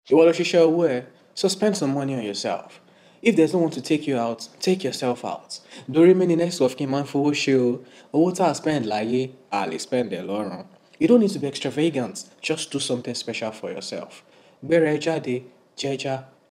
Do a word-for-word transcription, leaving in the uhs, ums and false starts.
You want to share where? So spend some money on yourself. If there's no one to take you out, take yourself out. Don't remain in next of kin man for show. Or what I spend like I'll spend a lot. You don't need to be extravagant. Just do something special for yourself. Gbere jade, jeja,